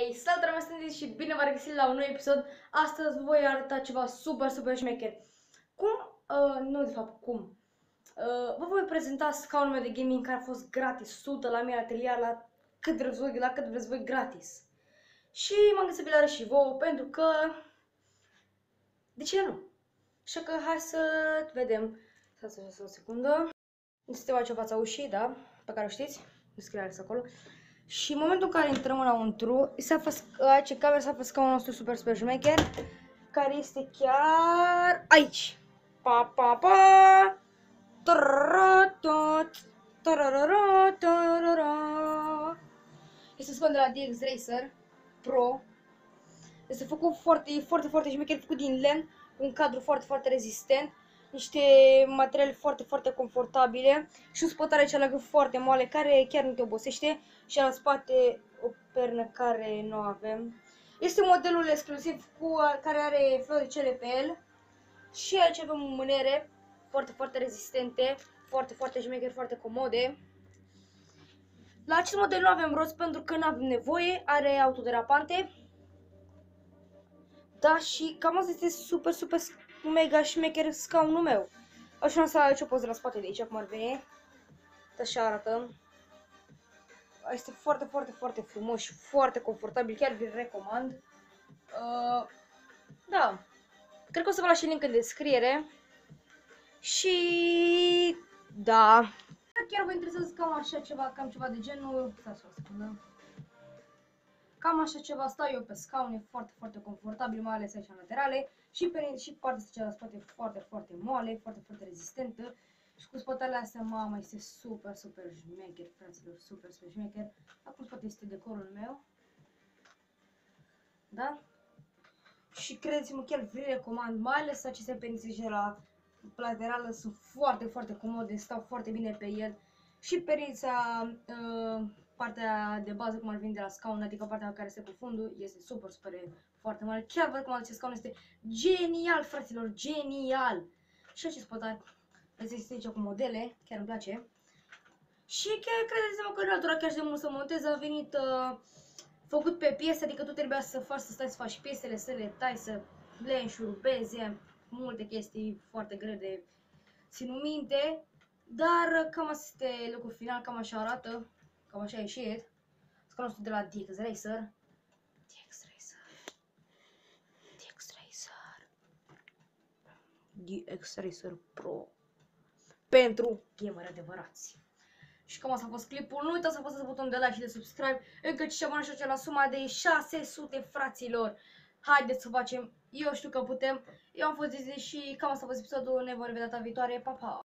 Hey, salutare, mă sunt și bine v-am regăsit la un nou episod. Astăzi vă voi arăta ceva super șmecher. Vă voi prezenta scaunul meu de gaming care a fost gratis, 100 la mine atelier, la cât vreți voi gratis. Și m-am gândit să vi-l arăt și vouă, pentru că, de ce nu? Așa că hai să vedem. Să o secundă. Este aici în fața ușii, da? Pe care o știți, descrierea acolo. Și în momentul în care intrăm înăuntru, aici camera s-a făcut scaunul nostru super șmecher, care este chiar aici. Este scaun de la DX Racer Pro. Este făcut foarte șmecher, făcut din lemn, cu un cadru foarte rezistent, niște materiale foarte confortabile și un spătare cealaltă foarte moale, care chiar nu te obosește, și la spate o pernă care nu avem. Este modelul exclusiv care are floricele pe el și aici avem mânere foarte rezistente, foarte șmecher, foarte comode. La acest model nu avem roți pentru că nu avem nevoie, are autoderapante. Da, și cam asta este super mega șmecher scaunul meu. Așa să aici o poză la spate de aici, cum ar veni. Așa arată. Este foarte frumos și foarte confortabil, chiar vi-l recomand. Da, cred că o să vă las și link în descriere. Și da, chiar vă interesează cam așa ceva, cam ceva de genul. Stați o secundă. Cam așa ceva, stau eu pe scaun, e foarte confortabil, mai ales aici în laterale. Și partea asta la spate foarte moale, foarte rezistentă. Și cu spatele astea, mama, este super șmecher, fraților, super șmecher. Acum spate este decorul meu. Da? Și credeți-mă, chiar vi recomand, mai ales aceste penițe la laterală sunt foarte comode, stau foarte bine pe el. Și penița, partea de bază, cum ar veni de la scaun, adică partea care este cu fundul, este foarte mare. Chiar vă recomand, acest scaun este genial, fraților, genial! Și acest spătar, este aici cu modele, chiar îmi place. Și chiar credeți-mă că natura chiar de mult să montez, a venit făcut pe piese, adică tu trebuia să stai să faci piesele, să le tai, să le înșurubezi, multe chestii foarte grele de ținut minte. Dar cam asta este lucrul final, cam așa arată, cam așa a ieșit. Scaunul nostru de la DX Racer. DX Racer Pro. Pentru gameri adevărați. Și cam asta a fost clipul. Nu uitați să apăsați butonul de like și de subscribe. Încă ce am așa la suma de 600, fraților. Haideți să facem. Eu știu că putem. Eu am fost Zizi și cam asta a fost episodul. Ne vom revedea data viitoare. Pa, pa!